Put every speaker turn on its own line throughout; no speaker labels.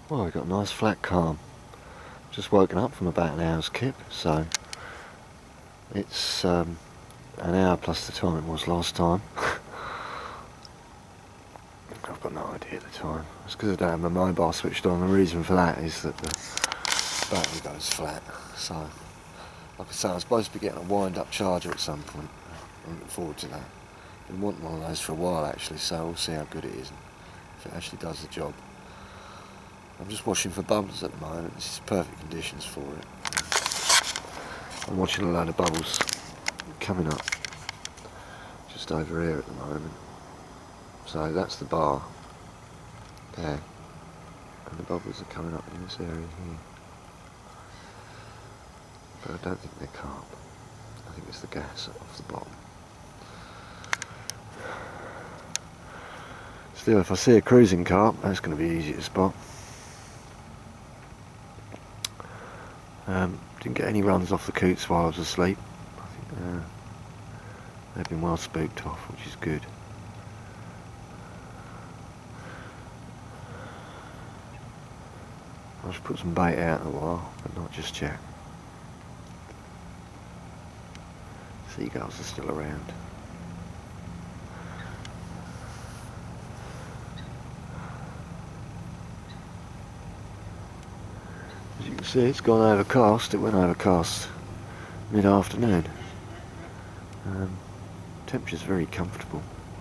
Well, we've got a nice flat calm. Just woken up from about an hour's kip, so it's an hour plus the time it was last time. I've got no idea the time. It's because I don't have my mobile switched on. The reason for that is that the battery goes flat. So, like I say, I'm supposed to be getting a wind-up charger at some point. I'm looking forward to that. Been wanting one of those for a while actually, so we'll see how good it is and if it actually does the job. I'm just watching for bubbles at the moment. This is perfect conditions for it. I'm watching a load of bubbles coming up just over here at the moment. So that's the bar there, and the bubbles are coming up in this area here. But I don't think they're carp. I think it's the gas off the bottom. Still, if I see a cruising carp, that's going to be easy to spot. Didn't get any runs off the coots while I was asleep. I think they've been well spooked off, which is good. I should put some bait out in a while, but not just yet. Seagulls are still around. As you can see, it's gone overcast. It went overcast mid-afternoon. Temperature's very comfortable.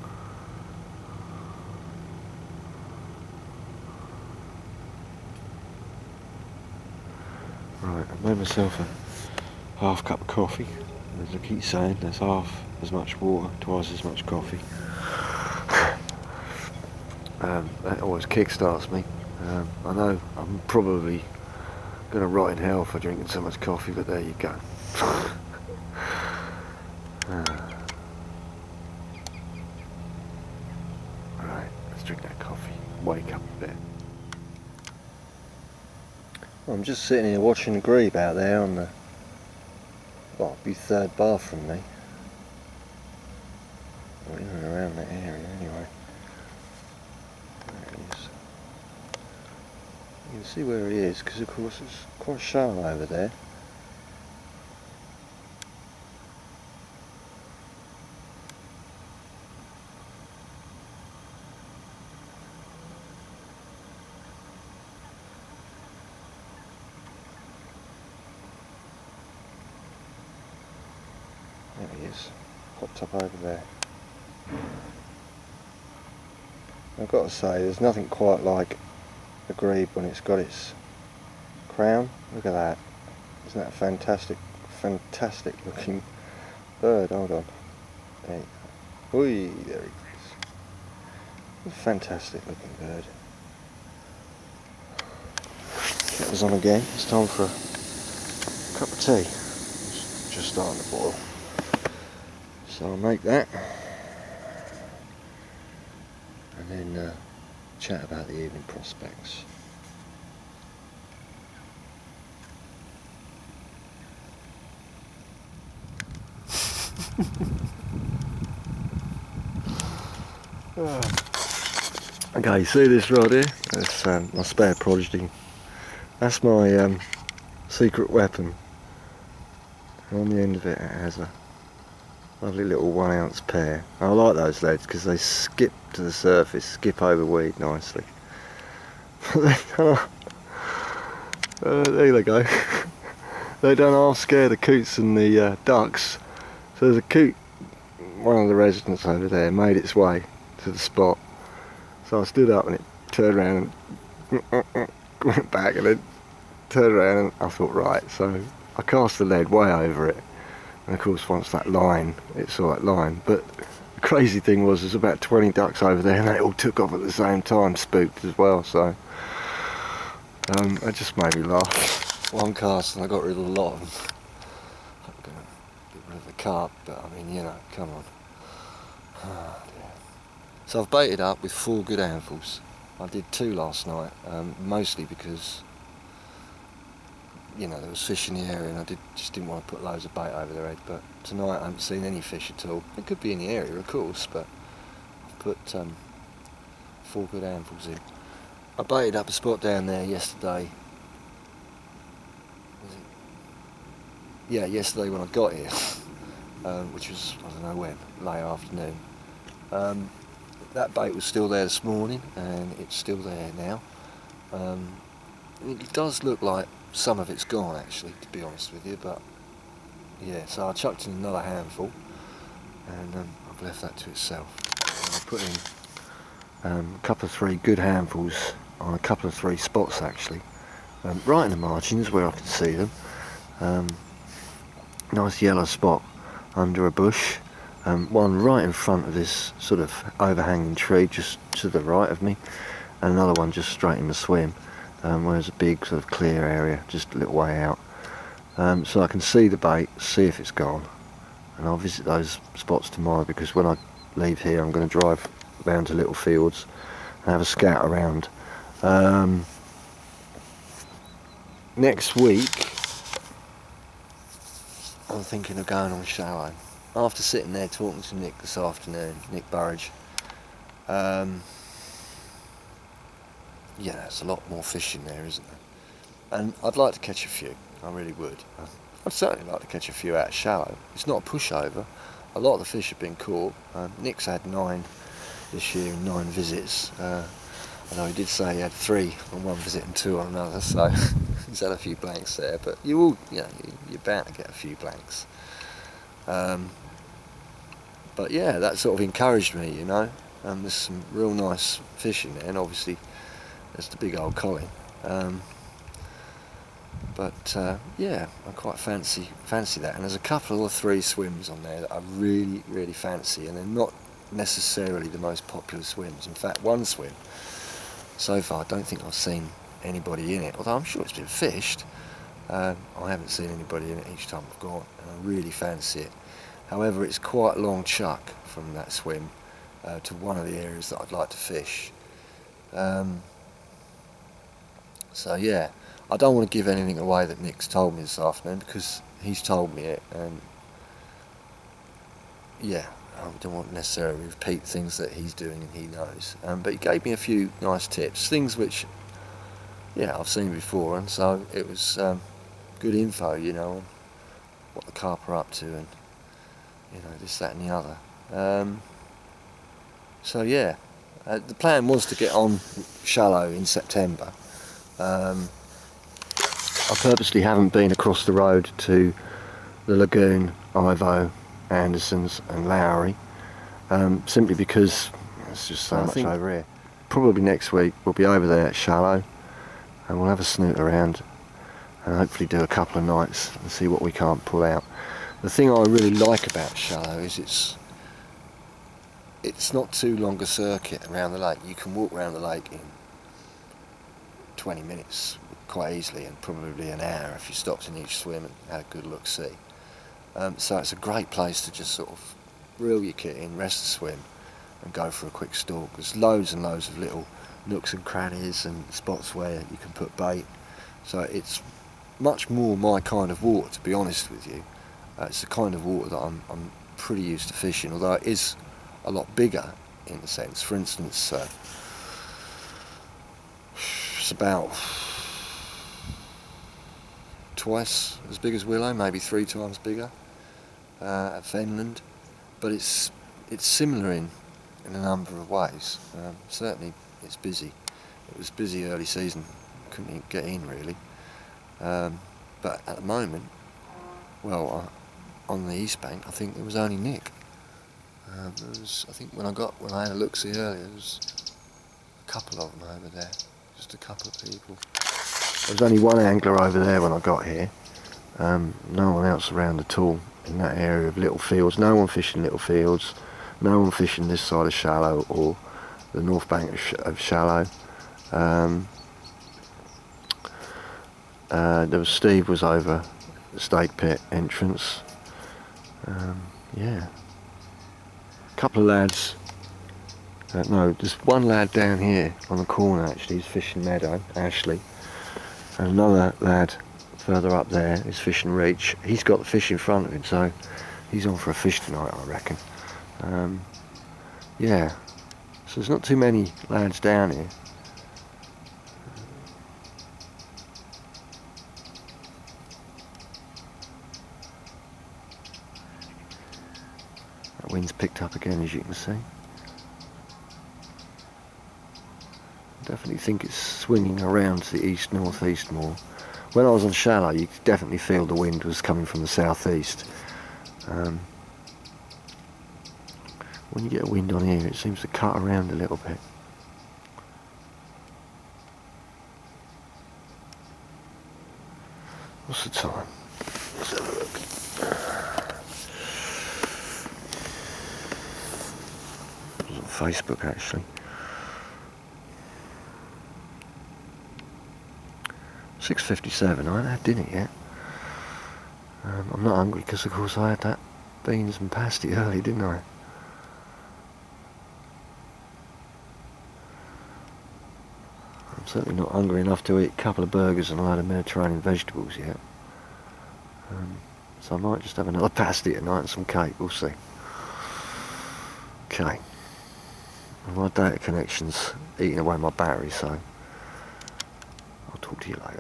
Right, I made myself a half cup of coffee. As I keep saying, there's half as much water, twice as much coffee. That always kick-starts me. I know I'm probably going to rot in hell for drinking so much coffee, but there you go. Right, let's drink that coffee. Wake up a bit. I'm just sitting here watching the grebe out there on the, well, it'll be third bar from me. Or in and around that area anyway. There it is. You can see where he is, because of course it's quite shallow over there. There he is, popped up over there. I've got to say, there's nothing quite like a grebe when it's got its crown. Look at that. Isn't that a fantastic, fantastic looking bird? Hold on. There you go. Whee, there he is. A fantastic looking bird. Kettle's on again. It's time for a cup of tea. It's just starting to boil. So I'll make that, and then chat about the evening prospects. Okay, you see this right here? That's my spare prodigy. That's my secret weapon. And on the end of it, it has a lovely little 1 ounce pear. I like those leads because they skip to the surface, skip over weed nicely. There they go. They don't half scare the coots and the ducks. So there's a coot, one of the residents over there, made its way to the spot. So I stood up and it turned around and went back and then turned around and I thought, right, so I cast the lead way over it. And of course once that line, it saw that line. But the crazy thing was there's about 20 ducks over there and they all took off at the same time, spooked as well, so that just made me laugh. One cast and I got rid of a lot of them. I'm going to get rid of the carp, but I mean, you know, come on. Oh, dear. So I've baited up with 4 good handfuls. I did 2 last night, mostly because, you know, there was fish in the area and I just didn't want to put loads of bait over their head. But tonight I haven't seen any fish at all. It could be in the area, of course, but I've put 4 good handfuls in. I baited up a spot down there yesterday. Yeah, yesterday when I got here, which was, I don't know when, late afternoon. That bait was still there this morning, and it's still there now. It does look like some of it's gone, actually, to be honest with you, but yeah, so I chucked in another handful, and I've left that to itself. And I put in a couple of 3 good handfuls on a couple of 3 spots, actually, right in the margins where I can see them. Nice yellow spot under a bush, one right in front of this sort of overhanging tree just to the right of me, and another one just straight in the swim, where there's a big sort of clear area just a little way out, so I can see the bait, see if it's gone, and I'll visit those spots tomorrow, because when I leave here I'm going to drive down to Little Fjords and have a scout around. Next week I'm thinking of going on shallow. After sitting there talking to Nick this afternoon, Nick Burridge, yeah, there's a lot more fish in there, isn't there? And I'd like to catch a few, I really would. I'd certainly like to catch a few out shallow. It's not a pushover. A lot of the fish have been caught. Nick's had 9 this year and 9 visits. I know he did say he had 3 on one visit and 2 on another, so he's had a few blanks there, but you will, you know, you're bound to get a few blanks. But yeah, that sort of encouraged me, you know. There's some real nice fish in there, and obviously there's the big old collie. But yeah, I quite fancy that, and there's a couple or 3 swims on there that I really fancy, and they're not necessarily the most popular swims. In fact, one swim so far, I don't think I've seen anybody in it, although I'm sure it's been fished. I haven't seen anybody in it each time I've gone, and I really fancy it. However, it's quite a long chuck from that swim to one of the areas that I'd like to fish. So yeah, I don't want to give anything away that Nick's told me this afternoon, because he's told me it, and yeah, I don't want to necessarily repeat things that he's doing and he knows. But he gave me a few nice tips, things which, yeah, I've seen before, and so it was good info, you know, on what the carp are up to, and you know, this, that, and the other. So yeah, the plan was to get on shallow in September. I purposely haven't been across the road to the lagoon, Ivo, Anderson's and Lowry, simply because it's just so much over here. Probably next week we'll be over there at shallow, and we'll have a snoot around and hopefully do a couple of nights and see what we can't pull out. The thing I really like about shallow is it's not too long a circuit around the lake. You can walk around the lake in 20 minutes quite easily, and probably an hour if you stopped in each swim and had a good look-see. So it's a great place to just sort of reel your kit in, rest the swim, and go for a quick stalk. There's loads and loads of little nooks and crannies and spots where you can put bait. So it's much more my kind of water, to be honest with you. It's the kind of water that I'm pretty used to fishing, although it is a lot bigger in a sense. For instance, it's about twice as big as Willow, maybe 3 times bigger at Fenland, but it's similar in a number of ways. Certainly it's busy. It was busy early season, couldn't even get in really, but at the moment, well, on the east bank I think there was only Nick. I think when I had a look-see earlier, there was a couple of them over there, just a couple of people. There was only one angler over there when I got here, no one else around at all in that area of Little Fields. No one fishing Little Fields, no one fishing this side of shallow or the north bank of shallow. There was Steve was over the stake pit entrance. Yeah, a couple of lads, no, there's one lad down here on the corner actually, he's fishing meadow, Ashley, and another lad further up there is fishing reach. He's got the fish in front of him, so he's on for a fish tonight, I reckon. Yeah, so there's not too many lads down here, The wind's picked up again, as you can see. Definitely think it's swinging around to the east-northeast more. When I was on shallow, you could definitely feel the wind was coming from the southeast. When you get a wind on here, it seems to cut around a little bit. What's the time? Let's have a look. It was on Facebook actually. 6:57. I haven't had dinner yet. I'm not hungry because of course I had that beans and pasty early, didn't I? I'm certainly not hungry enough to eat a couple of burgers and a load of Mediterranean vegetables yet. So I might just have another pasty tonight and some cake, we'll see. Okay. My data connection's eating away my battery, so I'll talk to you later.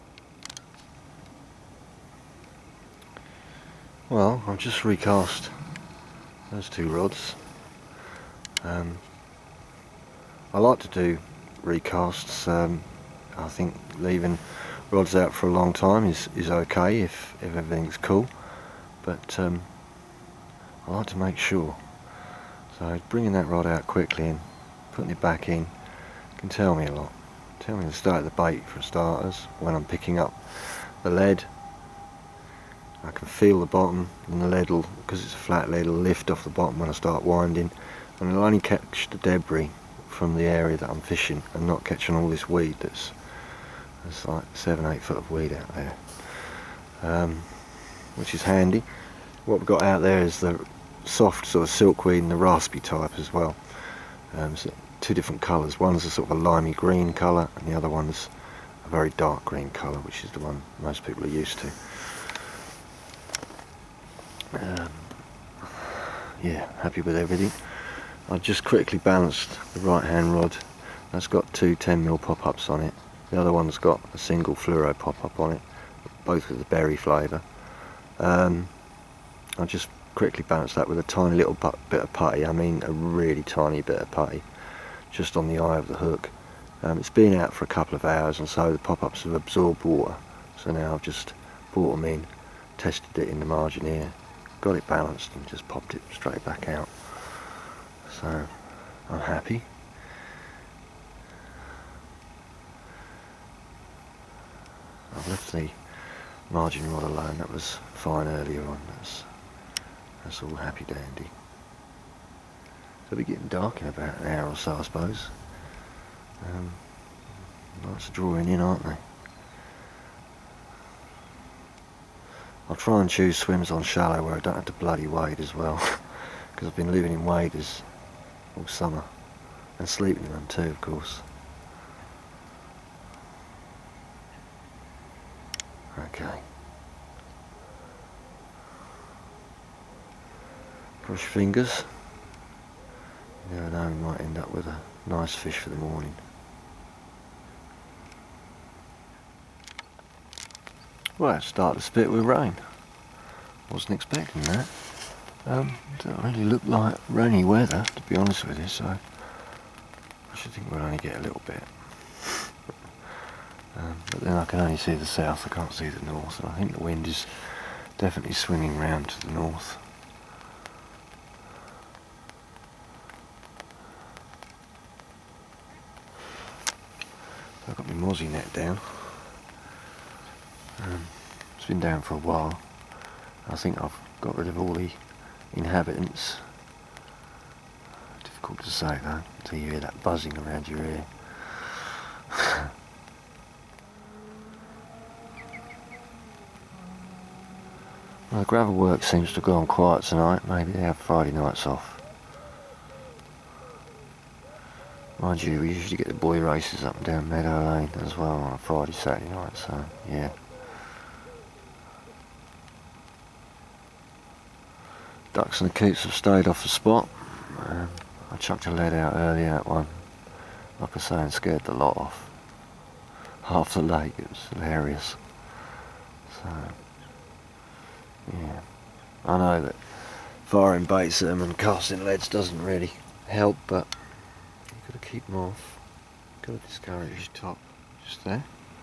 Well, I've just recast those two rods. I like to do recasts. I think leaving rods out for a long time is okay if everything's cool, but I like to make sure. So bringing that rod out quickly and putting it back in can tell me a lot. Tell me the state of the bait for starters. When I'm picking up the lead, I can feel the bottom, and the lead will, because it's a flat lead, will lift off the bottom when I start winding, and it'll only catch the debris from the area that I'm fishing and not catching all this weed that's like 7-8 foot of weed out there, which is handy. What we've got out there is the soft sort of silkweed and the raspy type as well. So two different colours. One's a sort of a limey green colour and the other one's a very dark green colour, which is the one most people are used to. Yeah, happy with everything. I've just quickly balanced the right hand rod. That's got two 10mm pop-ups on it. The other one's got a single fluoro pop-up on it, both with the berry flavour. I just quickly balanced that with a tiny little bit of putty. I mean a really tiny bit of putty, just on the eye of the hook. It's been out for a couple of hours and so the pop-ups have absorbed water. So now I've just brought them in, tested it in the margin here, got it balanced and just popped it straight back out. So I'm happy. I've left the margin rod alone. That was fine earlier on. That's all happy dandy. So it'll be getting dark in about an hour or so, I suppose. Nights are drawing in, aren't they? I'll try and choose swims on shallow where I don't have to bloody wade as well, because I've been living in waders all summer and sleeping in them too, of course. Okay. Cross your fingers. You never know, we might end up with a nice fish for the morning. Well, it started to spit with rain. Wasn't expecting that. Doesn't really look like rainy weather, to be honest with you, so I should think we'll only get a little bit. But then I can only see the south, I can't see the north, and I think the wind is definitely swinging round to the north. I've got my mozzie net down. It's been down for a while. I think I've got rid of all the inhabitants. Difficult to say though, until you hear that buzzing around your ear. Well, the gravel work seems to have gone quiet tonight. Maybe they have Friday nights off. Mind you, we usually get the boy races up and down Meadow Lane as well on a Friday, Saturday night, so yeah. Ducks and the coots have stayed off the spot. I chucked a lead out earlier at one, like I say, and scared the lot off. Half the lake, it was hilarious. So, yeah. I know that firing baits at them and casting leads doesn't really help, but you've got to keep them off. Got to discourage top just there.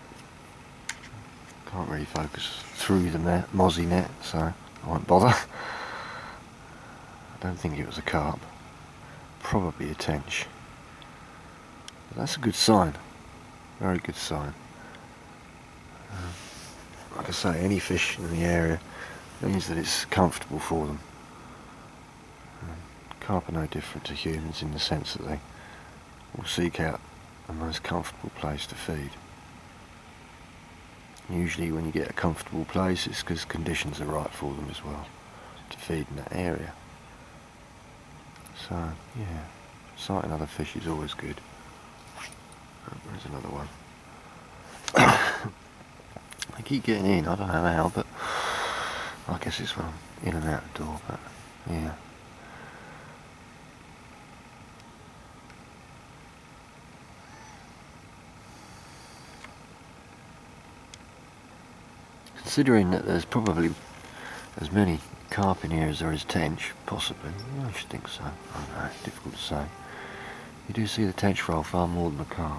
Can't really focus through the net, mozzie net, so I won't bother. I don't think it was a carp, probably a tench. But that's a good sign, very good sign. Like I say, any fish in the area means that it's comfortable for them. Carp are no different to humans in the sense that they will seek out the most comfortable place to feed. Usually when you get a comfortable place, it's because conditions are right for them as well to feed in that area. So yeah, sighting other fish is always good. Oh, there's another one. I keep getting in, I don't know how, but I guess it's when I'm in and out the door, but yeah. Considering that there's probably as many carp in here as there is tench, possibly, I should think so, I don't know, difficult to say. You do see the tench roll far more than the carp.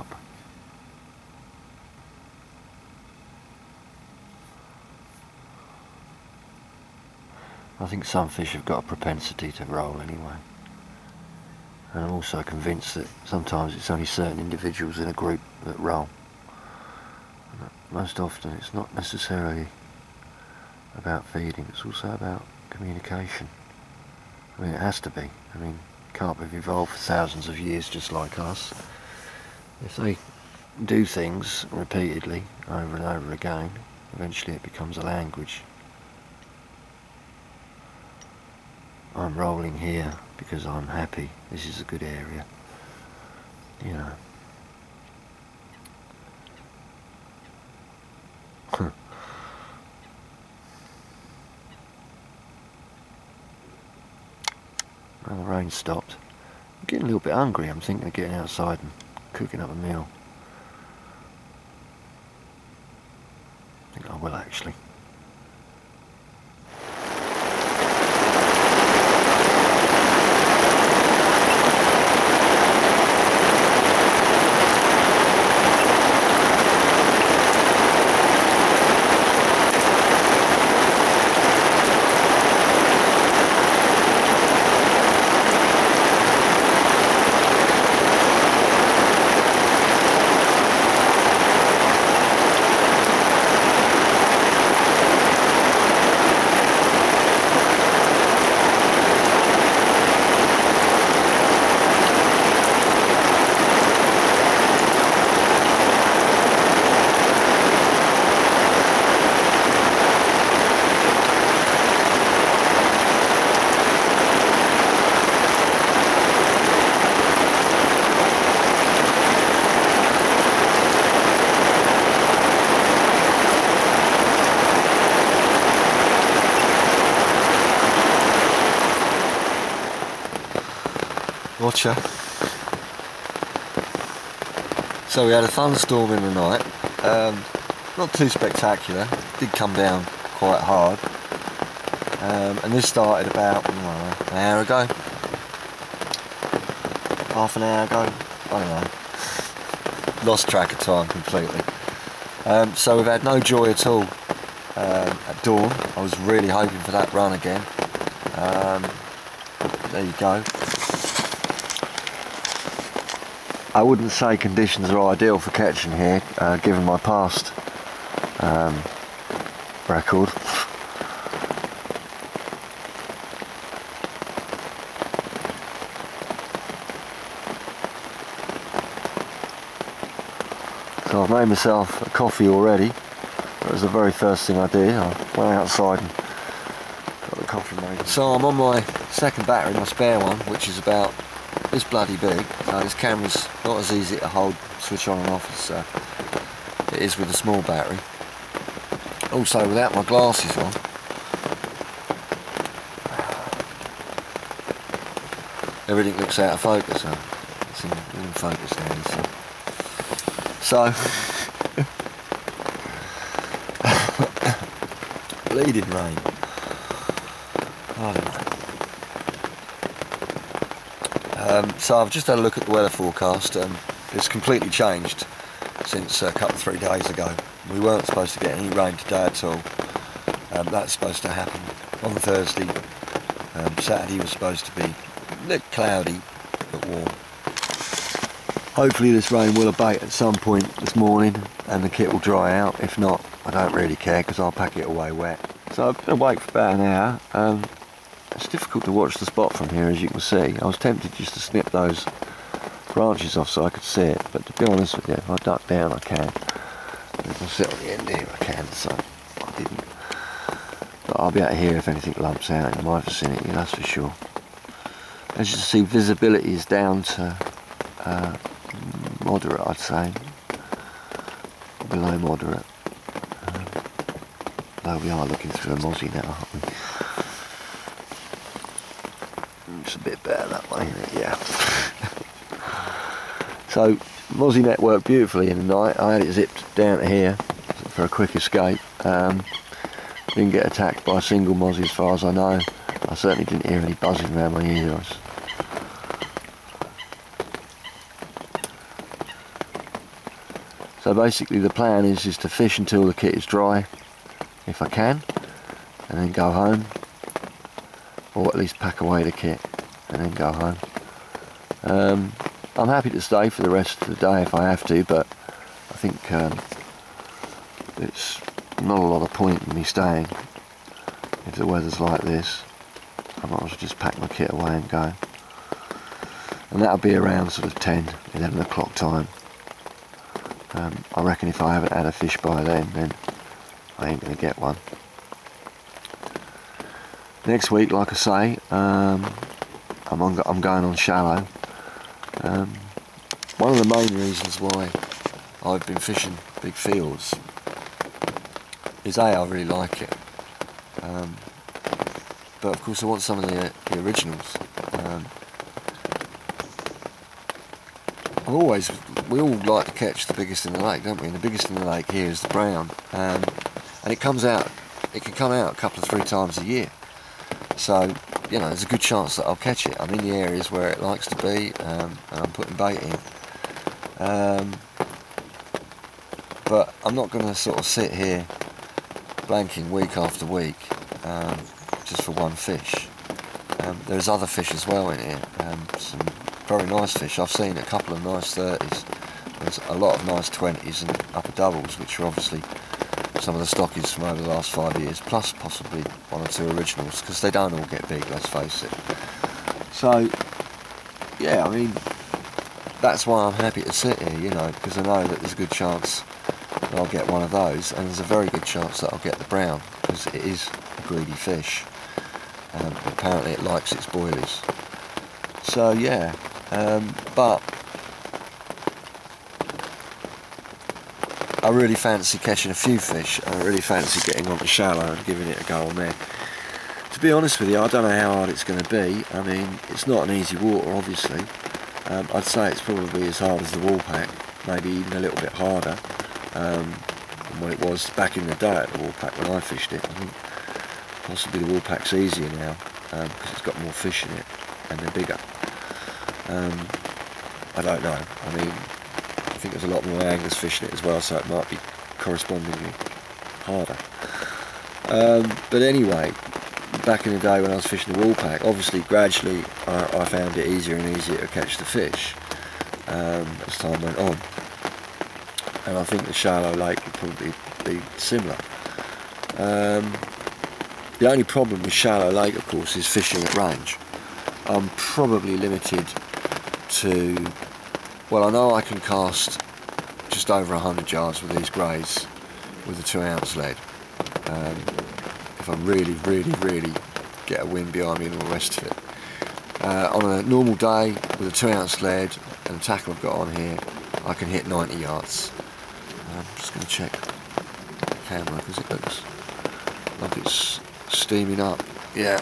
I think some fish have got a propensity to roll anyway. And I'm also convinced that sometimes it's only certain individuals in a group that roll. And most often it's not necessarily about feeding, it's also about communication. I mean, it has to be. I mean, carp have evolved for thousands of years just like us. If they do things repeatedly over and over again, eventually it becomes a language. I'm rolling here because I'm happy, this is a good area, you know. Well, the rain stopped. I'm getting a little bit hungry. I'm thinking of getting outside and cooking up a meal. I think I will actually. Watcher. So we had a thunderstorm in the night, not too spectacular, it did come down quite hard, and this started about an hour ago, half an hour ago, I don't know, lost track of time completely. So we've had no joy at all at dawn. I was really hoping for that run again. There you go. I wouldn't say conditions are ideal for catching here, given my past record. So I've made myself a coffee already. That was the very first thing I did. I went outside and got the coffee made. So I'm on my second battery, my spare one, which is about this bloody big. This camera's not as easy to hold, switch on and off as it is with a small battery. Also, without my glasses on, everything looks out of focus. It's in focus now. So bleeding rain. I don't know.
So I've just had a look at the weather forecast. It's completely changed since a couple of 3 days ago. We weren't supposed to get any rain today at all. That's supposed to happen on Thursday. Saturday was supposed to be a bit cloudy but warm. Hopefully this rain will abate at some point this morning and the kit will dry out. If not, I don't really care because I'll pack it away wet. So I've been awake for about an hour. It's difficult to watch the spot from here, as you can see. I was tempted just to snip those branches off so I could see it, but to be honest with you, if I duck down I can. If I sit on the end here I can, so I didn't. But I'll be able to hear if anything lumps out in my vicinity, that's for sure. As you can see, visibility is down to moderate, I'd say. Below moderate. Though we are looking through a mozzie now, aren't we? It's a bit better that way, isn't it? Yeah. So, mozzie net worked beautifully in the night. I had it zipped down to here for a quick escape. Didn't get attacked by a single mozzie as far as I know. I certainly didn't hear any buzzing around my ears. So basically the plan is to fish until the kit is dry, if I can, and then go home, or at least pack away the kit and then go home. I'm happy to stay for the rest of the day if I have to, but I think it's not a lot of point in me staying if the weather's like this. I might as well just pack my kit away and go. And that'll be around sort of 10, 11 o'clock time. I reckon if I haven't had a fish by then I ain't going to get one. Next week, like I say, I'm going on shallow. One of the main reasons why I've been fishing big fields is I really like it. But of course I want some of the originals. We all like to catch the biggest in the lake, don't we? And the biggest in the lake here is the brown, and it can come out a couple of 3 times a year. So, you know, there's a good chance that I'll catch it. I'm in the areas where it likes to be, and I'm putting bait in. But I'm not going to sort of sit here blanking week after week just for one fish. There's other fish as well in here, some very nice fish. I've seen a couple of nice 30s. There's a lot of nice 20s and upper doubles, which are obviously some of the stockies from over the last 5 years, plus possibly 1 or 2 originals, because they don't all get big, let's face it. So, yeah, I mean, that's why I'm happy to sit here, you know, because I know that there's a good chance that I'll get one of those, and there's a very good chance that I'll get the brown, because it is a greedy fish. Apparently it likes its boilies. So, yeah, but I really fancy catching a few fish. I really fancy getting onto shallow and giving it a go on there. To be honest with you, I don't know how hard it's going to be. I mean, it's not an easy water, obviously. I'd say it's probably as hard as the Woolpack, maybe even a little bit harder than what it was back in the day at the Woolpack when I fished it. I think possibly the Woolpack's easier now because it's got more fish in it and they're bigger. I don't know. I mean, I think there's a lot more anglers fishing it as well, so it might be correspondingly harder. But anyway, back in the day when I was fishing the Woolpack, obviously gradually I found it easier and easier to catch the fish as time went on. And I think the shallow lake would probably be similar. The only problem with shallow lake, of course, is fishing at range. I'm probably limited to, well, I know I can cast just over 100 yards with these greys with a 2-ounce lead. If I really get a wind behind me and all the rest of it. On a normal day with a 2-ounce lead and the tackle I've got on here, I can hit 90 yards. I'm just going to check the camera because it looks like it's steaming up. Yeah.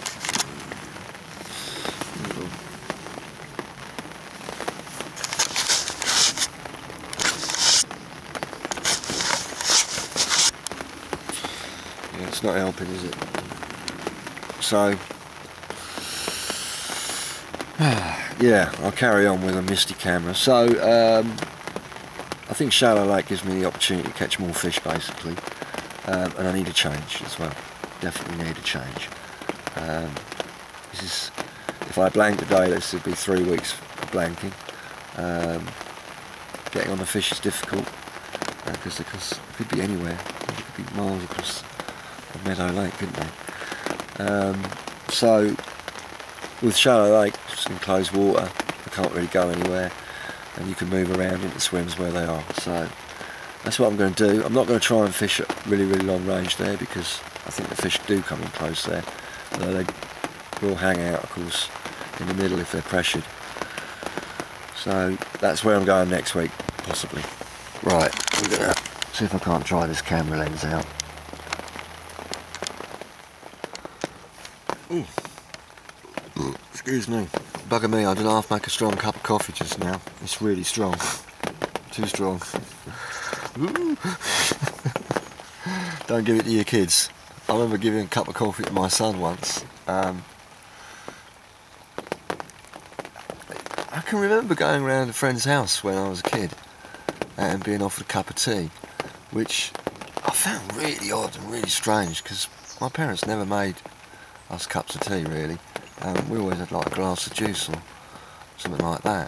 Yeah, it's not helping, is it? So, yeah, I'll carry on with a misty camera. So I think shallow lake gives me the opportunity to catch more fish basically, and I need a change as well. Definitely need a change. This is, if I blank today, this would be 3 weeks of blanking. Getting on the fish is difficult because it could be anywhere. It could be miles across a meadow lake, couldn't they? So with shallow lakes in closed water, they can't really go anywhere, and you can move around into swims where they are. So that's what I'm going to do. I'm not going to try and fish at really long range there, because I think the fish do come in close there, though they will hang out, of course, in the middle if they're pressured. So that's where I'm going next week, possibly. Right, we're going to see if I can't dry this camera lens out. Ooh. Excuse me. Bugger me, I didn't half make a strong cup of coffee just now. It's really strong. Too strong. Don't give it to your kids. I remember giving a cup of coffee to my son once. I can remember going around a friend's house when I was a kid and being offered a cup of tea, which I found really odd and really strange, because my parents never made us cups of tea really. We always had like a glass of juice or something like that.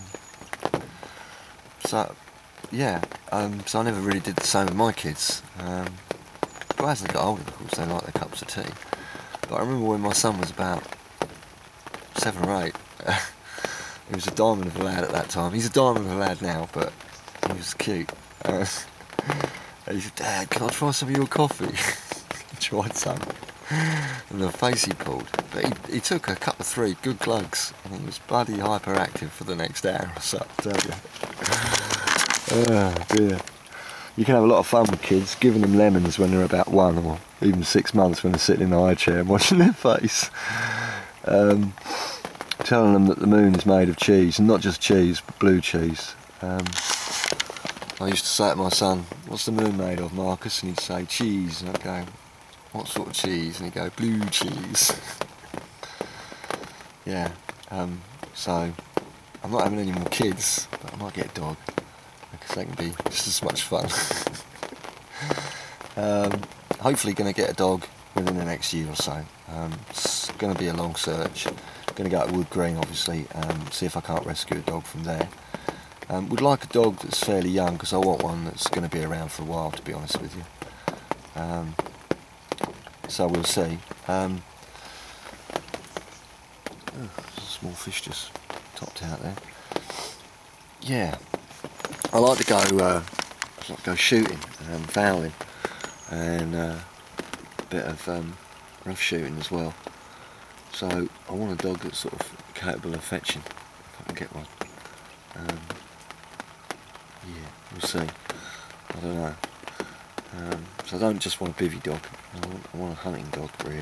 So yeah, so I never really did the same with my kids. But as they got older, of course, they liked their cups of tea. But I remember when my son was about 7 or 8, he was a diamond of a lad at that time. He's a diamond of a lad now, but he was cute. And he said, "Dad, can I try some of your coffee?" He tried some, and the face he pulled. But he took a couple of 3 good glugs, and he was bloody hyperactive for the next hour or so, I tell you. Oh dear. You can have a lot of fun with kids, giving them lemons when they're about 1 or even 6 months when they're sitting in the high chair and watching their face. Telling them that the moon is made of cheese, and not just cheese, but blue cheese. I used to say to my son, "What's the moon made of, Marcus?" And he'd say, "Cheese." And I'd go, "What sort of cheese?" And he'd go, "Blue cheese." Yeah, so I'm not having any more kids, but I might get a dog, because they can be just as much fun. Hopefully going to get a dog within the next year or so. It's going to be a long search. Going to go to Wood Green, obviously, see if I can't rescue a dog from there. Would like a dog that's fairly young, because I want one that's going to be around for a while, to be honest with you. So we'll see. Oh, there's a small fish just topped out there. Yeah, I like to go shooting and fowling, and a bit of rough shooting as well. So I want a dog that's sort of capable of fetching, if I can get one. Yeah, we'll see. I don't know. So I don't just want a bivvy dog. I want a hunting dog, really.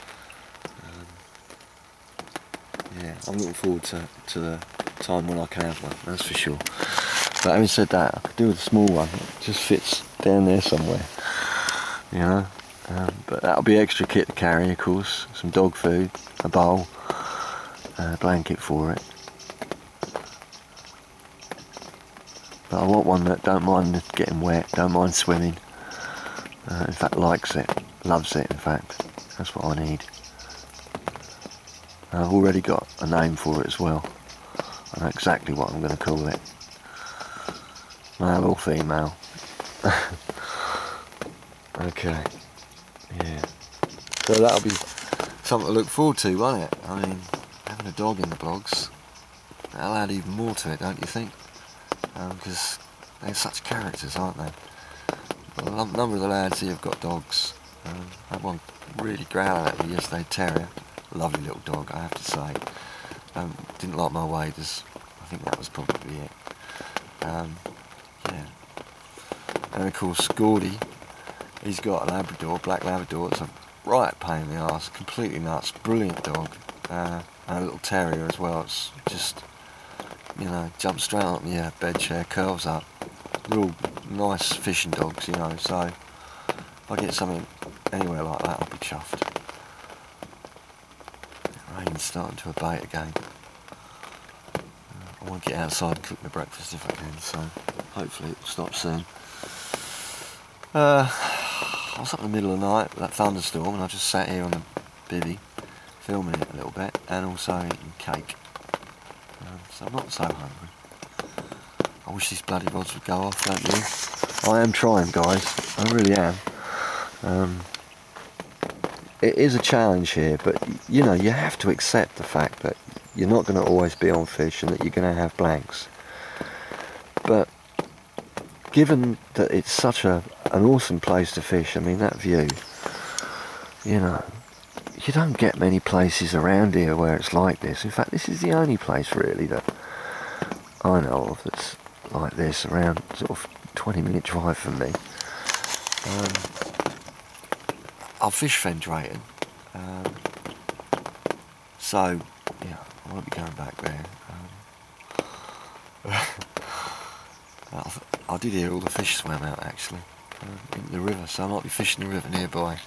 Yeah, I'm looking forward to the time when I can have one, that's for sure. But having said that, I could do with a small one. It just fits down there somewhere, you know. But that'll be extra kit to carry, of course. Some dog food, a bowl, a blanket for it. But I want one that don't mind getting wet, don't mind swimming. In fact, likes it, loves it. In fact, that's what I need. I've already got a name for it as well. I know exactly what I'm going to call it. Male or female. Okay. Yeah. So that'll be something to look forward to, won't it? I mean, having a dog in the blogs, that'll add even more to it, don't you think? Because they're such characters, aren't they? A number of the lads here have got dogs. I had one really growling at me yesterday, terrier. Lovely little dog, I have to say. Didn't like my waders. I think that was probably it. Yeah. And of course, Gordy, he's got a Labrador, black Labrador. It's a right pain in the arse, completely nuts, brilliant dog. And a little terrier as well. It's just, you know, jumps straight on your bed chair, curls up. Real nice fishing dogs, you know. So if I get something anywhere like that, I'll be chuffed. The rain's starting to abate again. I want to get outside and cook my breakfast if I can, so hopefully it'll stop soon. I was up in the middle of the night with that thunderstorm, and I just sat here on the bivvy filming it a little bit, and also eating cake. So I'm not so hungry. I wish these bloody rods would go off, don't you? I am trying, guys. I really am. It is a challenge here, but you know, you have to accept the fact that you're not going to always be on fish and that you're going to have blanks. But given that it's such an awesome place to fish, I mean, that view, you know, you don't get many places around here where it's like this. In fact, this is the only place really that I know of that's like this, around sort of 20-minute drive from me. I'll fish Fen Drayton, so yeah, I won't be going back there. I did hear all the fish swam out actually in the river, so I might be fishing the river nearby.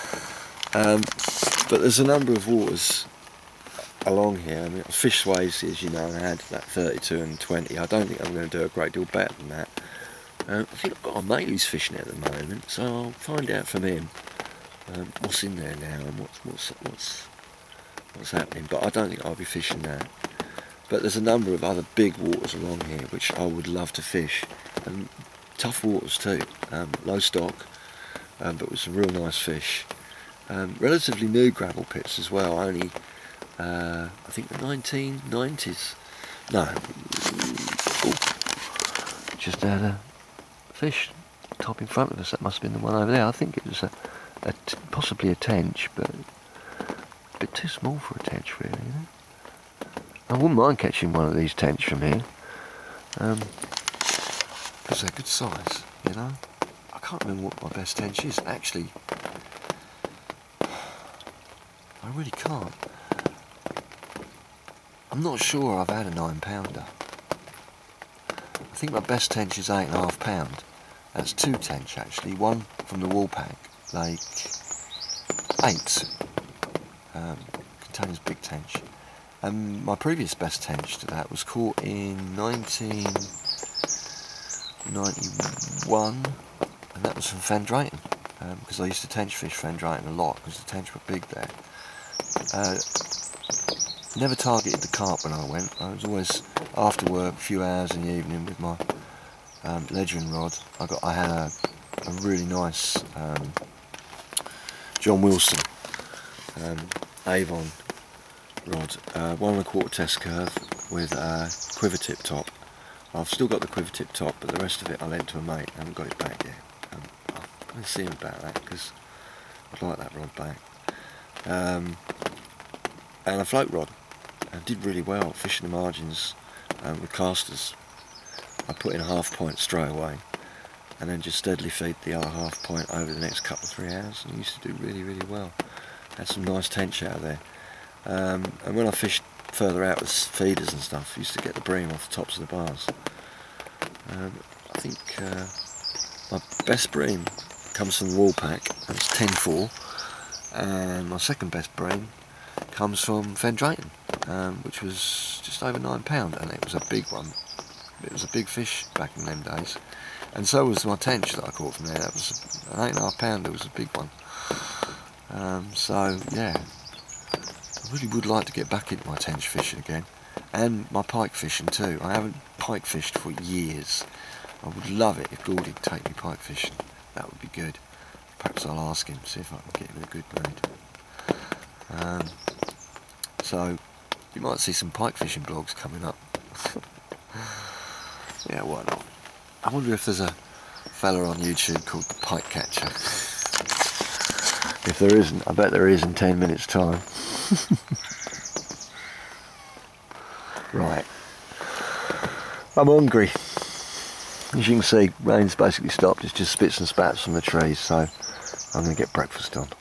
But there's a number of waters along here. I mean, I fish Swayze, as you know, and I had that 32 and 20. I don't think I'm going to do a great deal better than that. I think I've got a mate who's fishing it at the moment, so I'll find out from him what's in there now and what's happening. But I don't think I'll be fishing that. But there's a number of other big waters along here which I would love to fish, and tough waters too. Low stock, but with some real nice fish. Relatively new gravel pits as well, only I think the 1990s. No, just had a fish top in front of us. That must have been the one over there. I think it was possibly a tench, but a bit too small for a tench really, you know? I wouldn't mind catching one of these tench from here, because they're good size, you know. I can't remember what my best tench is, actually. I really can't. I'm not sure I've had a 9-pounder. I think my best tench is 8.5 pound. That's 2 tench actually, one from the Woolpack, like 8, contains big tench. And my previous best tench to that was caught in 1991, and that was from Fen Drayton, because I used to tench fish Fen Drayton a lot because the tench were big there. Never targeted the carp when I went. I was always after work, a few hours in the evening with my ledgering rod. I had a really nice John Wilson Avon rod, 1 1/4 test curve with a quiver tip top. I've still got the quiver tip top, but the rest of it I lent to a mate. I haven't got it back yet. I'm going to see him about that because I'd like that rod back. And a float rod. I did really well fishing the margins with casters. I put in a 1/2 point straight away, and then just steadily feed the other 1/2 point over the next couple of 3 hours, and used to do really, really well. Had some nice tench out of there. And when I fished further out with feeders and stuff, I used to get the bream off the tops of the bars. I think my best bream comes from the Woolpack, that's 10.4, and my second best bream comes from Fen Drayton, which was just over 9 pound, and it was a big one. It was a big fish back in them days, and so was my tench that I caught from there. That was an 8.5 pounder. It was a big one. So yeah, I really would like to get back into my tench fishing again, and my pike fishing too. I haven't pike fished for years. I would love it if Gordy'd take me pike fishing. That would be good. Perhaps I'll ask him, see if I can get him in a good mood. So you might see some pike fishing blogs coming up. Yeah, why not? I wonder if there's a fella on YouTube called the Pike Catcher. If there isn't, I bet there is in 10 minutes time. Right, I'm hungry. As you can see, rain's basically stopped. It's just spits and spats from the trees, so I'm going to get breakfast on.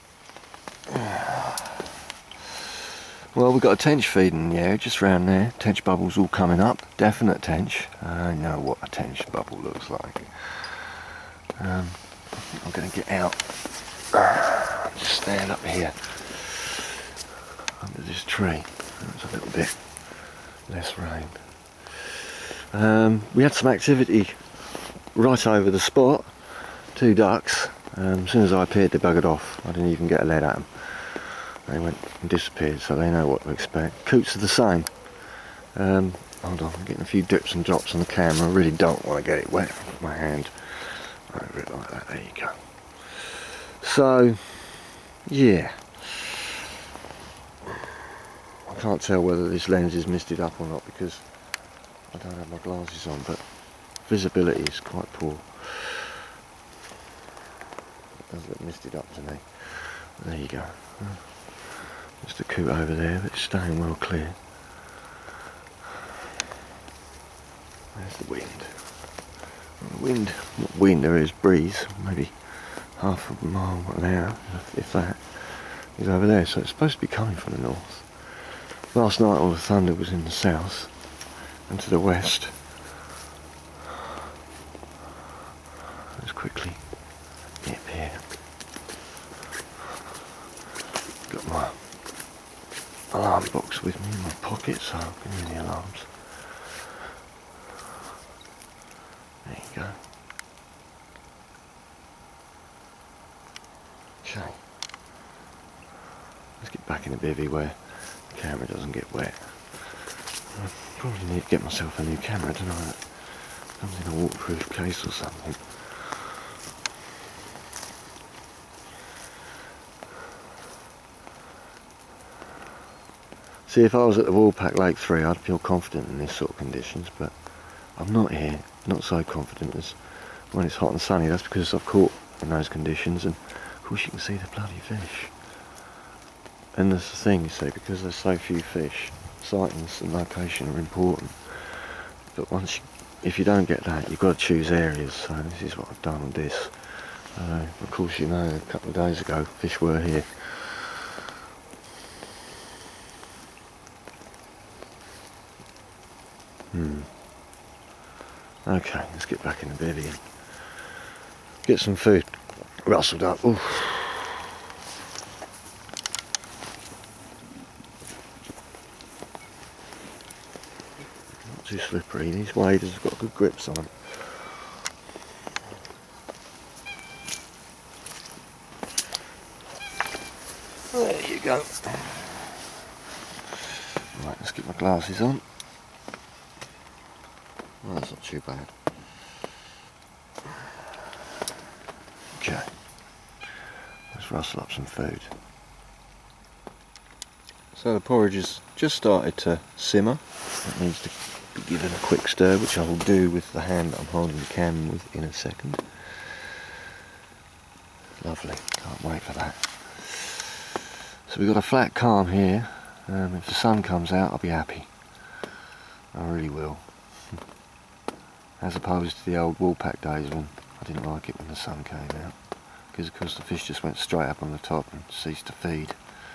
Well, we've got a tench feeding in the area, just round there. Tench bubbles all coming up, definite tench. I know what a tench bubble looks like. I think I'm going to get out, just stand up here under this tree. There's a little bit less rain.
We had some activity right over the spot. 2 ducks. As soon as I appeared, they buggered off. I didn't even get a lead at them. They went and disappeared, so they know what to expect. Coots are the same. Hold on, I'm getting a few dips and drops on the camera. I really don't want to get it wet. Put my hand over it like that. There you go. So, yeah. I can't tell whether this lens is misted up or not because I don't have my glasses on, but visibility is quite poor. It does look misted up to me. There you go. Just a coot over there, but it's staying well clear. There's the wind. Not wind, there is breeze, maybe half a mile an hour, if that, is over there. So it's supposed to be coming from the north. Last night all the thunder was in the south and to the west. Let's quickly get up here. Got my alarm box with me in my pocket, so I'll give you the alarms. There you go. Okay. Let's get back in the bivvy where the camera doesn't get wet. I probably need to get myself a new camera tonight. Comes in a waterproof case or something. See, if I was at the Woolpack Lake 3, I'd feel confident in this sort of conditions, but I'm not here, not so confident as when it's hot and sunny. That's because I've caught in those conditions, and of course you can see the bloody fish. And that's the thing, you see, because there's so few fish, sightings and location are important. But if you don't get that, you've got to choose areas. So this is what I've done on this. Of course, you know, a couple of days ago, fish were here. Okay, let's get back in the bivvy and get some food rustled up. Oof. Not too slippery. These waders have got good grips on them. There you go. Right, let's get my glasses on. Well, that's not too bad. Okay, let's rustle up some food. So the porridge has just started to simmer. It needs to be given a quick stir, which I will do with the hand that I'm holding the can with in a second. Lovely, can't wait for that. So we've got a flat calm here. If the sun comes out, I'll be happy. I really will. As opposed to the old Woolpack days when I didn't like it when the sun came out, because of course the fish just went straight up on the top and ceased to feed.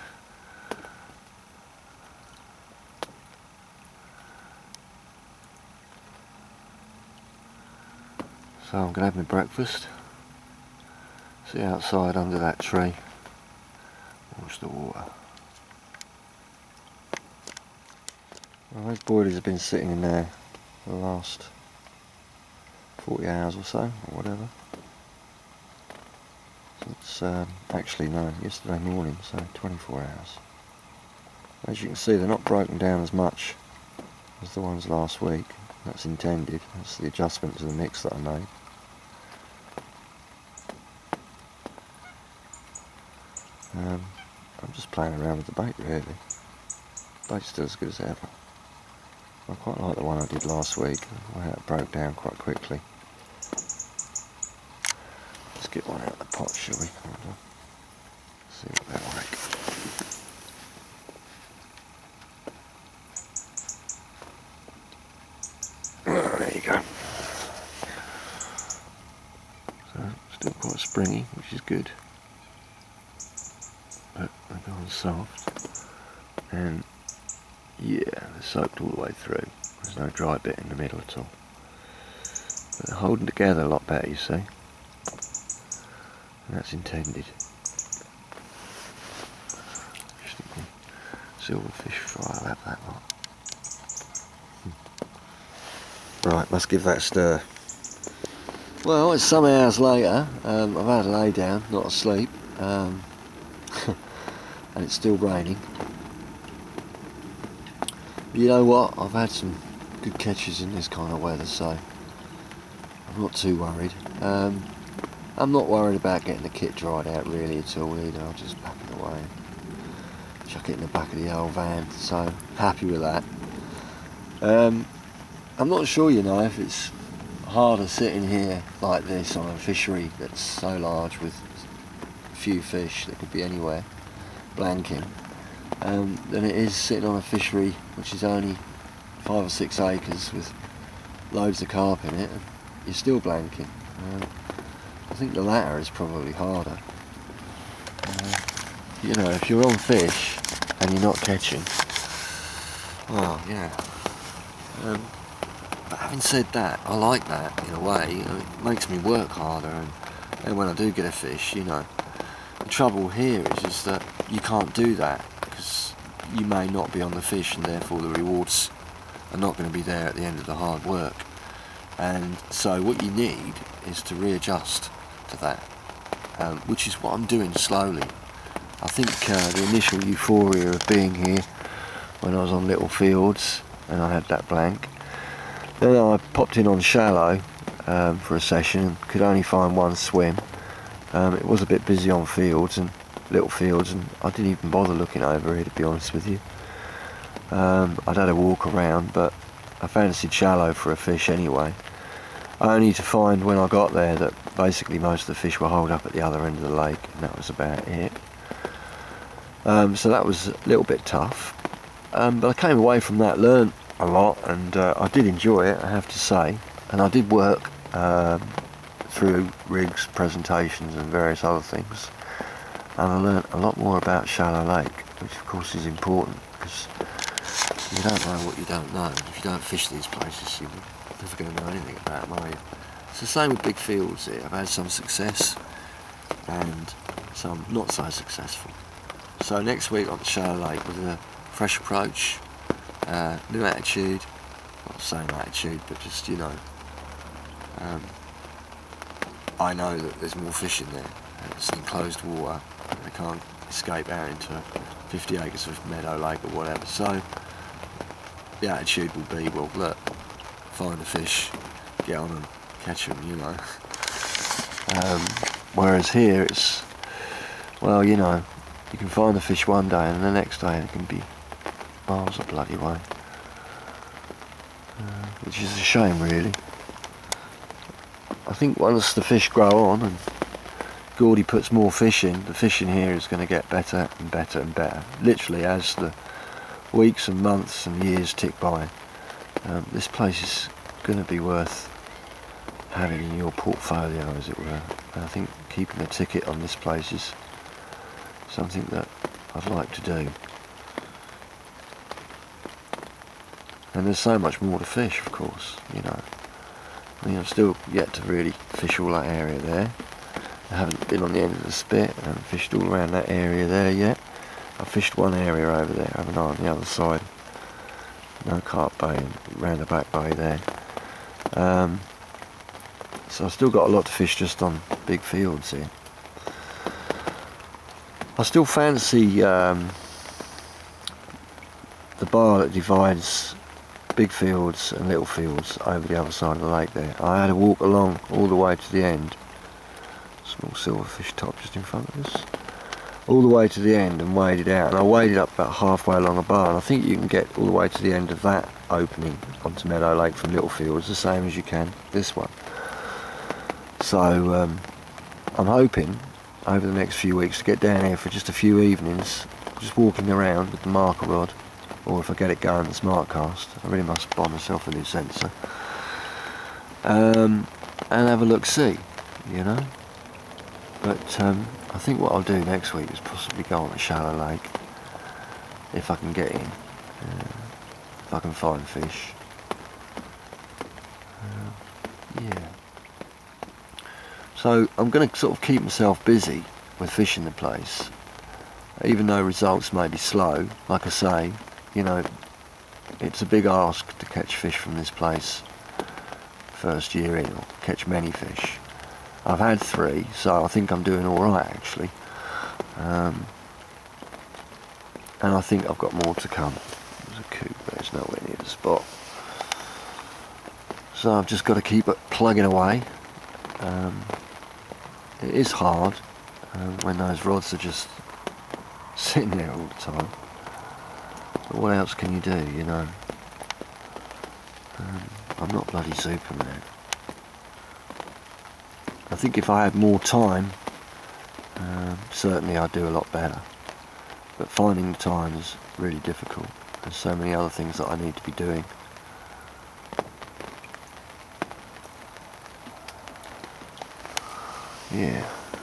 So I'm going to have my breakfast, sit outside under that tree, watch the water. Well, those boilies have been sitting in there for the last 40 hours or so, or whatever. So it's actually, no, yesterday morning, so 24 hours. As you can see, they're not broken down as much as the ones last week. That's intended. That's the adjustment to the mix that I made. I'm just playing around with the bait, really. The bait's still as good as ever. I quite like the one I did last week, the way it broke down quite quickly. Let's get one out of the pot, shall we? See what they're like. Oh, there you go. So, still quite springy, which is good. But they're going soft. And yeah, they're soaked all the way through. There's no dry bit in the middle at all. But they're holding together a lot better, you see. And that's intended. Silverfish fry, I'll have that lot.
Right, must give that a stir.
Well, it's some hours later. I've had a lay down, not asleep, and it's still raining. But you know what? I've had some good catches in this kind of weather, so I'm not too worried. I'm not worried about getting the kit dried out really at all either. I'll just pack it away, chuck it in the back of the old van. So happy with that. I'm not sure, you know, if it's harder sitting here like this on a fishery that's so large with few fish that could be anywhere, blanking, than it is sitting on a fishery which is only 5 or 6 acres with loads of carp in it and you're still blanking. I think the latter is probably harder. You know, if you're on fish and you're not catching, well, yeah. But having said that, I like that in a way. You know, it makes me work harder, and when I do get a fish, you know, the trouble here is just that you can't do that because you may not be on the fish, and therefore the rewards are not going to be there at the end of the hard work. And so what you need is to readjust to that, which is what I'm doing slowly. I think the initial euphoria of being here when I was on Little Fjords and I had that blank, then I popped in on shallow for a session and could only find one swim. It was a bit busy on Fjords and Little Fjords, and I didn't even bother looking over here, to be honest with you. I'd had a walk around, but I fancied shallow for a fish anyway, only to find when I got there that basically most of the fish were holed up at the other end of the lake, and that was about it. So that was a little bit tough, but I came away from that, learned a lot, and I did enjoy it, I have to say. And I did work through rigs, presentations and various other things, and I learnt a lot more about shallow lake, which of course is important because you don't know what you don't know. If you don't fish these places, you're never going to know anything about them, are you? It's the same with big fields here. I've had some success and some not so successful. So next week on the shallow lake with a fresh approach, new attitude, not the same attitude, but just, you know, I know that there's more fish in there. It's enclosed water, they can't escape out into 50 acres of meadow lake or whatever. So the attitude will be, well, look, find the fish, get on them, catch them, you know. Whereas here it's, well, you know, you can find the fish one day and the next day it can be miles of bloody way, which is a shame really. I think once the fish grow on and Gordy puts more fish in, the fishing here is going to get better and better and better, literally as the weeks and months and years tick by. This place is going to be worth having in your portfolio, as it were. And I think keeping a ticket on this place is something that I'd like to do. And there's so much more to fish, of course, you know. I mean, I've still yet to really fish all that area there. I haven't been on the end of the spit, I haven't fished all around that area there yet. I've fished one area over there, haven't I, on the other side. No Carp Bay and round the back bay there. So I've still got a lot to fish just on big fields here. I still fancy the bar that divides big fields and little fields over the other side of the lake there. I had to walk along all the way to the end. Small silverfish top just in front of us. All the way to the end and waded out, and I waded up about halfway along a bar, and I think you can get all the way to the end of that opening onto Meadow Lake from Little Fields the same as you can this one. So I'm hoping over the next few weeks to get down here for just a few evenings, just walking around with the marker rod, or if I get it going, the smart cast. I really must buy myself a new sensor, and have a look-see, you know. But I think what I'll do next week is possibly go on a shallow lake, if I can get in, if I can find fish. Yeah. So I'm going to sort of keep myself busy with fishing the place, even though results may be slow. Like I say, you know, it's a big ask to catch fish from this place,
first year in, or catch many fish. I've had 3, so I think I'm doing alright actually. And I think I've got more to come. There's a coot, but it's nowhere near the spot. So I've just got to keep it plugging away. It is hard when those rods are just sitting there all the time. But what else can you do, you know? I'm not bloody Superman. I think if I had more time, certainly I'd do a lot better. But finding the time is really difficult. There's so many other things that I need to be doing. Yeah.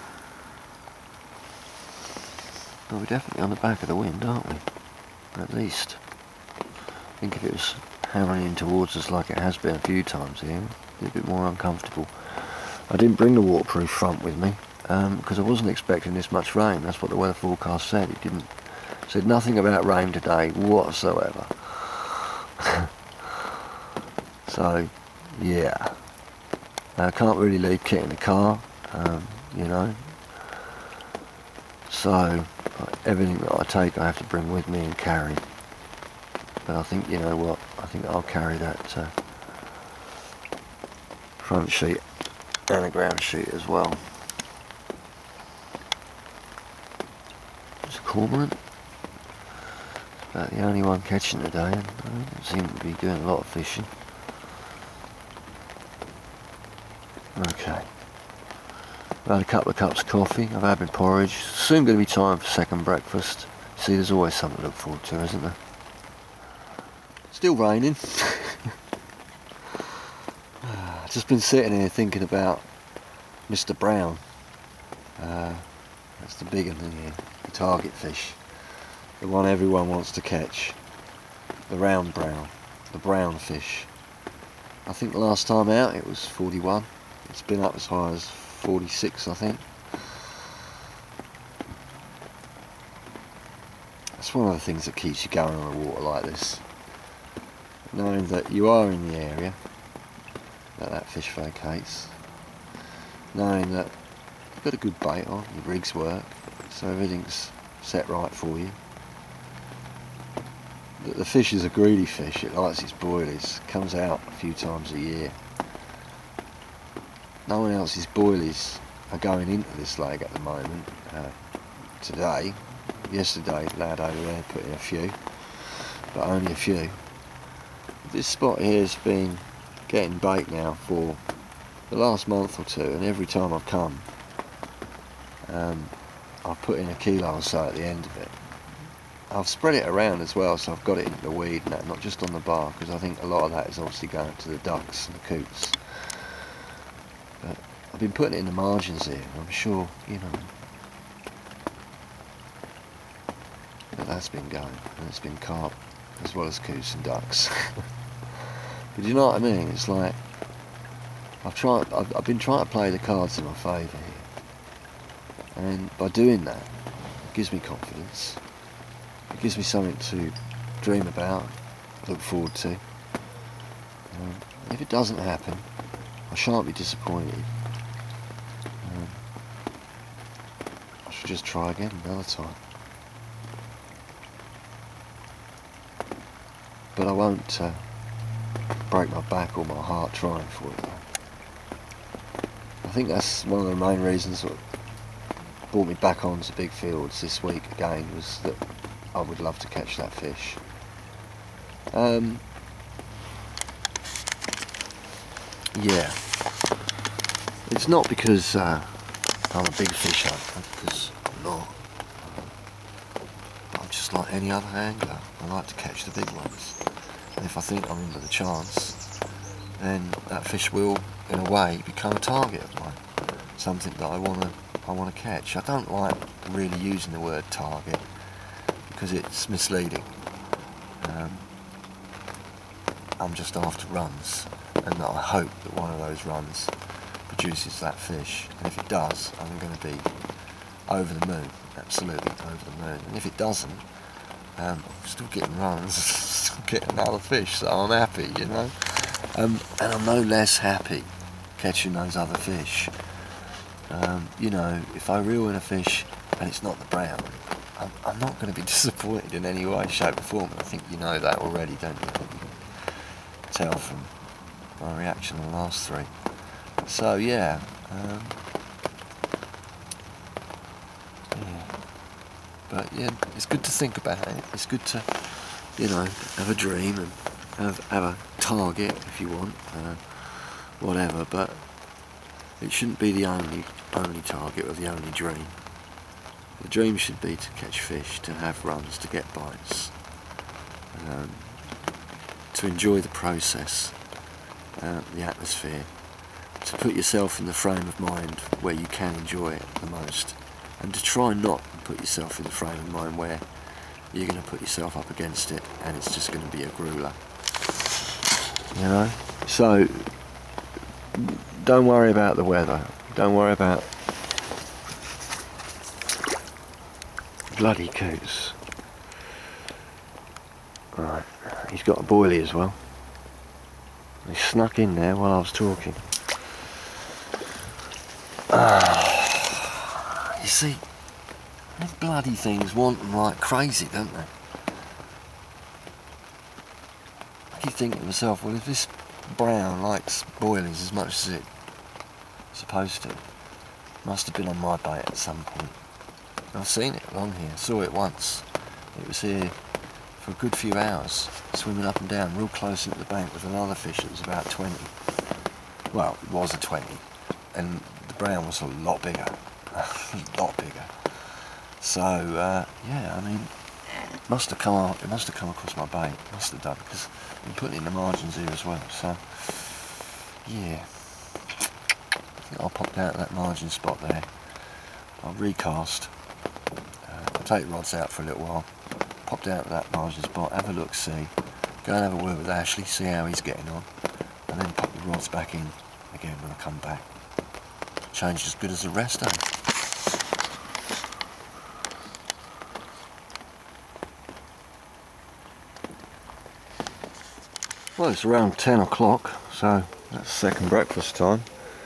Well, we're definitely on the back of the wind, aren't we? At least. I think if it was hammering in towards us like it has been a few times here, it'd be a bit more uncomfortable. I didn't bring the waterproof front with me because I wasn't expecting this much rain. That's what the weather forecast said. It said nothing about rain today whatsoever. So yeah, I can't really leave kit in the car, you know. So everything that I take I have to bring with me and carry. But I think, you know what, I think I'll carry that front sheet and a ground sheet as well. It's a cormorant. It's about the only one catching today, and I don't seem to be doing a lot of fishing. Okay. I've had a couple of cups of coffee, I've had my porridge. Soon going to be time for second breakfast. See, there's always something to look forward to, isn't there? Still raining. Just been sitting here thinking about Mr. Brown. That's the big one in here, the target fish. The one everyone wants to catch. The round brown, the brown fish. I think the last time out it was 41. It's been up as high as 46, I think. That's one of the things that keeps you going on the water like this. Knowing that you are in the area that fish vacates, knowing that you've got a good bait on, your rigs work, so everything's set right for you. The fish is a greedy fish, it likes its boilies, comes out a few times a year. No one else's boilies are going into this lake at the moment. Today, yesterday, the lad over there put in a few, but only a few. This spot here has been getting bait now for the last month or two, and every time I've come I've put in a kilo or so at the end of it. I've spread it around as well, so I've got it into the weed and that, not just on the bar, because I think a lot of that is obviously going to the ducks and the coots. But I've been putting it in the margins here, I'm sure, you know, that that's been going, and it's been carp as well as coots and ducks. But you know what I mean? It's like I've been trying to play the cards in my favour here, and by doing that, it gives me confidence. It gives me something to dream about, look forward to. If it doesn't happen, I shan't be disappointed. I should just try again another time. But I won't break my back or my heart trying for it though. I think that's one of the main reasons that brought me back onto big fields this week again, was that I would love to catch that fish. Yeah, it's not because I'm a big fish hunter, because I'm not. I'm just like any other angler. I like to catch the big ones, and if I think I'm in with a chance, then that fish will, in a way, become a target of mine. Something that I want to catch. I don't like really using the word target, because it's misleading. I'm just after runs, and I hope that one of those runs produces that fish, and if it does, I'm going to be over the moon, absolutely over the moon. And if it doesn't, I'm still getting runs, still getting another fish, so I'm happy, you know. And I'm no less happy catching those other fish. You know, if I reel in a fish and it's not the brown, I'm not going to be disappointed in any way, shape or form. I think you know that already, don't you? I think you can tell from my reaction on the last three. So yeah, but yeah, it's good to think about it. It's good to, you know, have a dream and have a target if you want, whatever. But it shouldn't be the only target or the only dream. The dream should be to catch fish, to have runs, to get bites, to enjoy the process, the atmosphere, to put yourself in the frame of mind where you can enjoy it the most, and to try not to put yourself in the frame of mind where you're going to put yourself up against it and it's just going to be a grueler. You know? So, don't worry about the weather. Don't worry about bloody coots. Right, he's got a boilie as well. He snuck in there while I was talking. You see, these bloody things want them like crazy, don't they? I keep thinking to myself, well, if this brown likes boilies as much as it's supposed to, it must have been on my bait at some point. I've seen it along here, saw it once. It was here for a good few hours, swimming up and down, real close into the bank with another fish that was about 20. Well, it was a 20, and the brown was a lot bigger, a lot bigger. So, yeah, I mean, it must have come across my bait, it must have done, because I'm putting in the margins here as well, so, yeah. I think I'll pop down to that margin spot there. I'll recast. Take the rods out for a little while, pop down to that margin spot, have a look, see, go and have a word with Ashley, see how he's getting on, and then pop the rods back in again when I come back. Change as good as the rest, eh? Well, it's around 10 o'clock, so that's second breakfast time.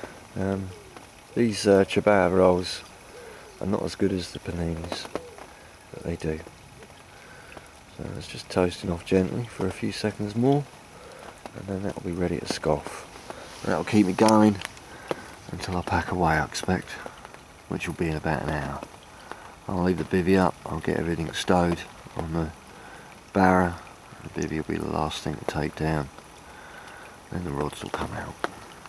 These ciabatta rolls are not as good as the paninis, but they do. So it's just toasting off gently for a few seconds more, and then that'll be ready to scoff. And that'll keep me going until I pack away, I expect, which will be in about an hour. I'll leave the bivvy up, I'll get everything stowed on the barra. The bivvy will be the last thing to take down, then the rods will come out.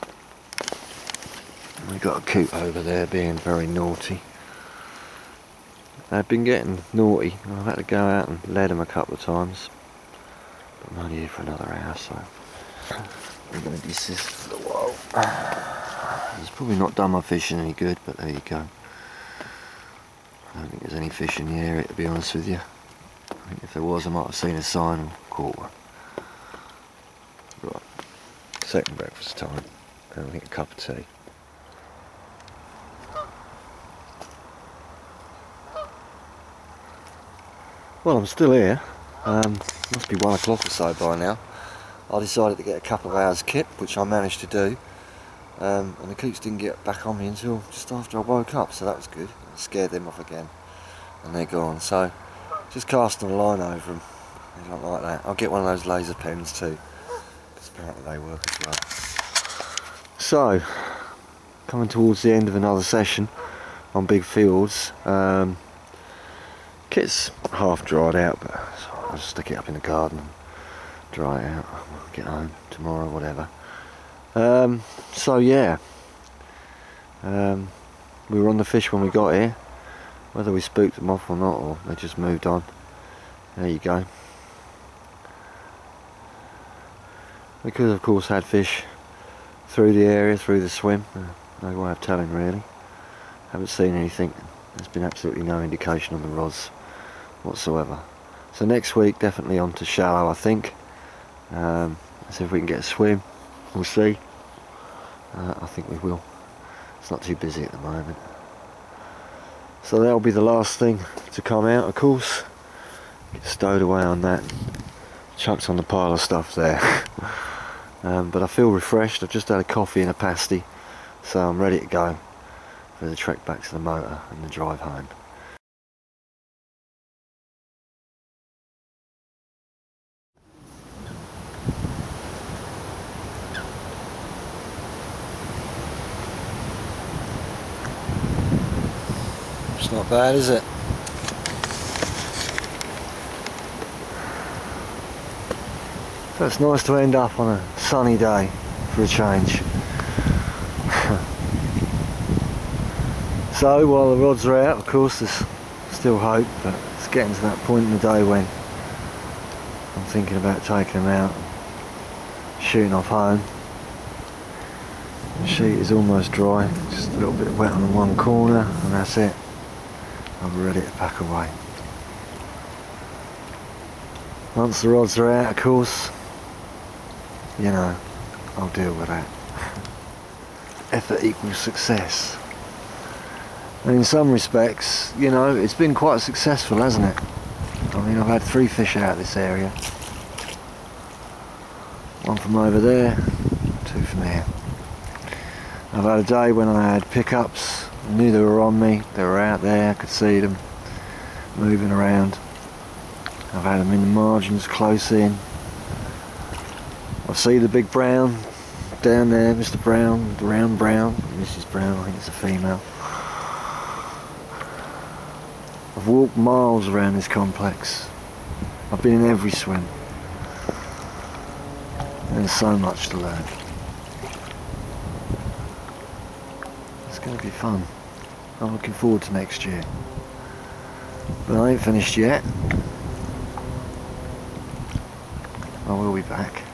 And we've got a coot over there being very naughty. They've been getting naughty. I've had to go out and lead them a couple of times, but I'm only here for another hour, so we're going to desist for a while. It's probably not done my fishing any good, but there you go. I don't think there's any fish in the area, to be honest with you. I think if there was, I might have seen a sign and caught one. Right, second breakfast time, and I think a cup of tea. Well, I'm still here. Must be 1 o'clock or so by now. I decided to get a couple of hours kip, which I managed to do. And the coots didn't get back on me until just after I woke up, so that was good. I scared them off again, and they're gone. So, just casting a line over them. They don't like that. I'll get one of those laser pens too, because apparently they work as well. So, coming towards the end of another session on Big Fjords. Kit's half dried out, but I'll just stick it up in the garden and dry it out. I'll get home tomorrow, whatever. So yeah, we were on the fish when we got here. Whether we spooked them off or not, or they just moved on. There you go. We could have, of course, had fish through the area, through the swim. No way of telling, really. Haven't seen anything. There's been absolutely no indication on the rods whatsoever. So next week, definitely on to shallow, I think. Let's see if we can get a swim. We'll see. I think we will. It's not too busy at the moment. So that'll be the last thing to come out, of course. Get stowed away on that. Chucked on the pile of stuff there.
but I feel refreshed. I've just had a coffee and a pasty, so I'm ready to go for the trek back to the motor and the drive home. It's not bad, is it? So it's nice to end up on a sunny day for a change. So while the rods are out, of course, there's still hope, but it's getting to that point in the day when I'm thinking about taking them out and shooting off home. The sheet is almost dry, just a little bit wet on one corner, and that's it. I'm ready to pack away. Once the rods are out, of course, you know, I'll deal with that. Effort equals success. And in some respects, you know, it's been quite successful, hasn't it? I mean, I've had 3 fish out of this area. 1 from over there, 2 from there. I've had a day when I had pickups. I knew they were on me, they were out there, I could see them moving around. I've had them in the margins, close in. I see the big brown down there, Mr. Brown, the round brown, Mrs. Brown, I think it's a female. I've walked miles around this complex. I've been in every swim. And there's so much to learn. It's going to be fun. I'm looking forward to next year. But I ain't finished yet. I will be back.